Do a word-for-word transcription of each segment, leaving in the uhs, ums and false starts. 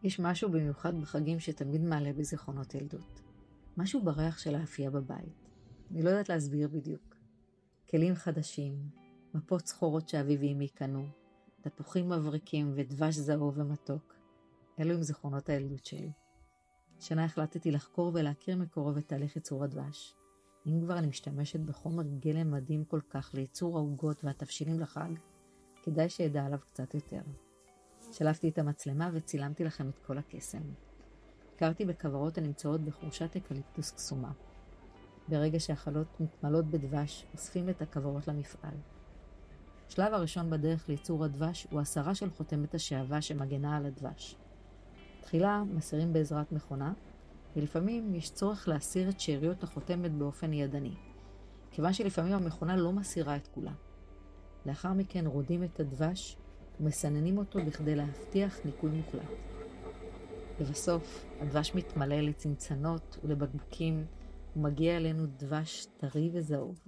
יש משהו במיוחד בחגים שתמיד מעלה בזיכרונות ילדות. משהו בריח של האפייה בבית. אני לא יודעת להסביר בדיוק. כלים חדשים, מפות סחורות שאביב ואמי קנו, תפוחים מבריקים ודבש זהוב ומתוק. אלו הם זיכרונות הילדות שלי. שנה החלטתי לחקור ולהכיר מקרוב את תהליך ייצור הדבש. אם כבר אני משתמשת בחומר גלם מדהים כל כך לייצור העוגות והתבשילים לחג, כדאי שידע עליו קצת יותר. שלפתי את המצלמה וצילמתי לכם את כל הקסם. הכרתי בכוורות הנמצאות בחורשת אקליפטוס קסומה. ברגע שהחלות מתמלות בדבש, אוספים את הכוורות למפעל. השלב הראשון בדרך לייצור הדבש הוא הסרה של חותמת השעווה שמגנה על הדבש. תחילה מסירים בעזרת מכונה, ולפעמים יש צורך להסיר את שאריות החותמת באופן ידני, כיוון שלפעמים המכונה לא מסירה את כולה. לאחר מכן רודים את הדבש ומסננים אותו בכדי להבטיח ניקוי מוחלט. לבסוף, הדבש מתמלא לצנצנות ולבקבוקים, ומגיע אלינו דבש טרי וזהוב.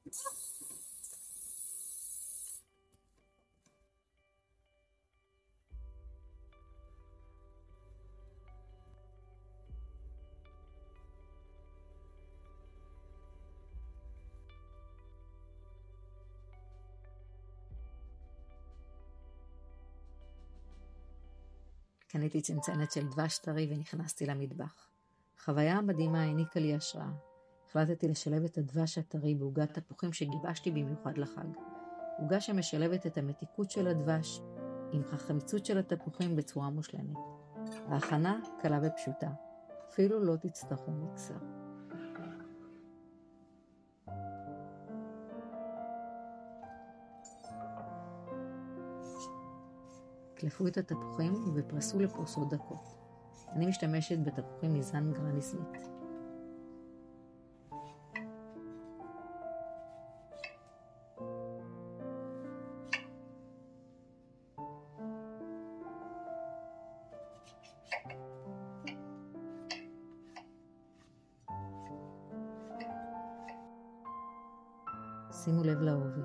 קניתי צנצנת של דבש טרי ונכנסתי למטבח. החוויה המדהימה העניקה לי השראה. החלטתי לשלב את הדבש הטרי בעוגת תפוחים שגיבשתי במיוחד לחג. עוגה שמשלבת את המתיקות של הדבש עם החמיצות של התפוחים בצורה מושלמת. ההכנה קלה ופשוטה. אפילו לא תצטרכו מיקסר. קלפו את התפוחים ופרסו לפרוסות דקות. אני משתמשת בתפוחים מזן גרני סמית. שימו לב לעובי.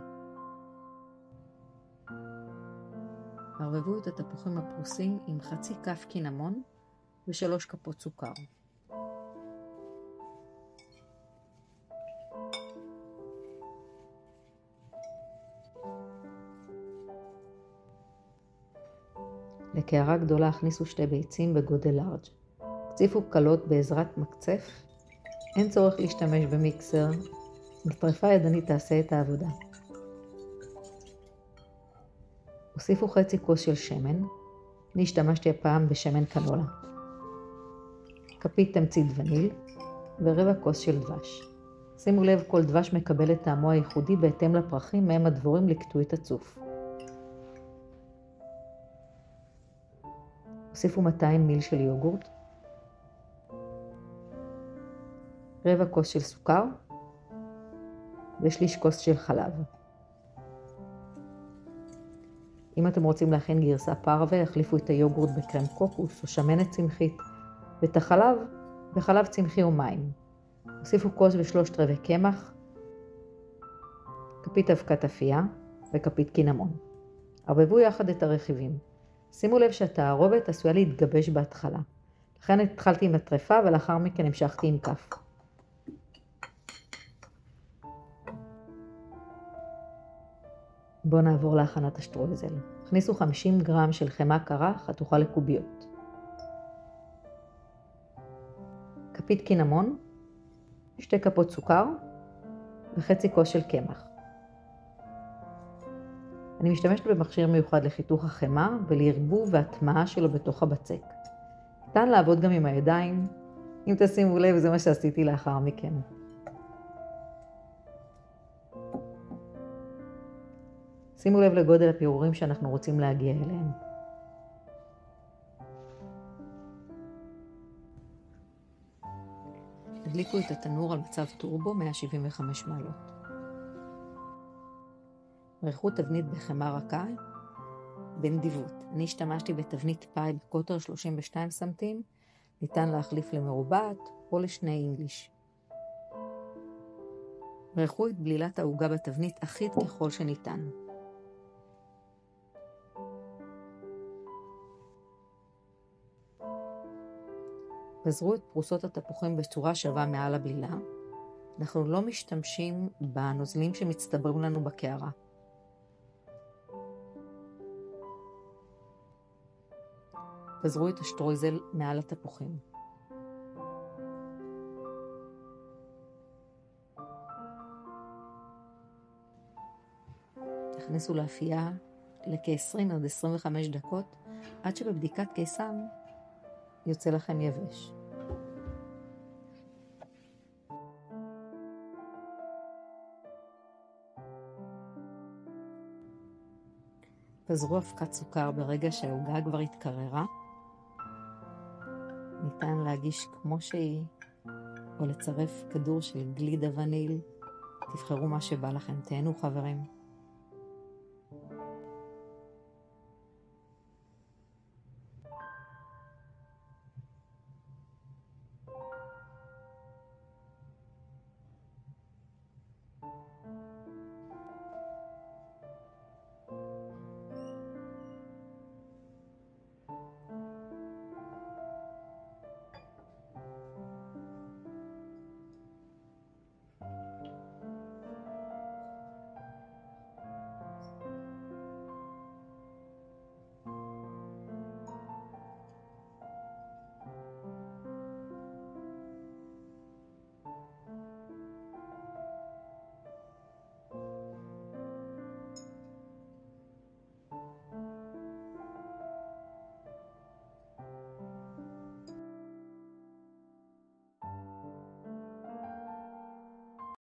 ערבבו את התפוחים הפרוסים עם חצי כף קינמון ושלוש כפות סוכר. לקערה גדולה הכניסו שתי ביצים בגודל לארג'. קציפו קלות בעזרת מקצף. אין צורך להשתמש במיקסר. מטרפה ידנית תעשה את העבודה. הוסיפו חצי כוס של שמן. אני השתמשתי הפעם בשמן קנולה. כפית תמצית וניל ורבע כוס של דבש. שימו לב, כל דבש מקבל את טעמו הייחודי בהתאם לפרחים מהם הדבורים לקטו את הצוף. הוסיפו מאתיים מיל של יוגורט. רבע כוס של סוכר ושליש כוס של חלב. אם אתם רוצים להכין גרסה פרווה, החליפו את היוגורט בקרם קוקוס או שמנת צמחית, ואת החלב בחלב צמחי או מים. הוסיפו כוס ושלושת רבעי קמח, כפית אבקת אפייה וכפית קינמון. ערבבו יחד את הרכיבים. שימו לב שהתערובת עשויה להתגבש בהתחלה. לכן התחלתי עם הטרפה ולאחר מכן המשכתי עם כף. בואו נעבור להכנת השטרויזל. הכניסו חמישים גרם של חמאה קרה חתוכה לקוביות. כפית קינמון, שתי כפות סוכר וחצי כוס של קמח. אני משתמשת במכשיר מיוחד לחיתוך החמאה ולערבוב והטמעה שלו בתוך הבצק. ניתן לעבוד גם עם הידיים, אם תשימו לב, זה מה שעשיתי לאחר מכן. שימו לב לגודל הפירורים שאנחנו רוצים להגיע אליהם. הדליקו את התנור על מצב טורבו מאה שבעים וחמש מעלות. מרחו תבנית בחמאה רכה בנדיבות. אני השתמשתי בתבנית פאי בקוטר שלושים ושתיים סנטימטר, ניתן להחליף למרובעת או לשני אינגליש. מרחו את בלילת העוגה בתבנית אחיד ככל שניתן. פזרו את פרוסות התפוחים בצורה שווה מעל הבלילה. אנחנו לא משתמשים בנוזלים שמצטברים לנו בקערה. פזרו את השטרויזל מעל התפוחים. תכניסו לאפייה לכ-עשרים עד עשרים וחמש דקות, עד שבבדיקת קיסם יוצא לכם יבש. פזרו אבקת סוכר ברגע שהעוגה כבר התקררה. ניתן להגיש כמו שהיא, או לצרף כדור של גלידה וניל. תבחרו מה שבא לכם. תהנו חברים.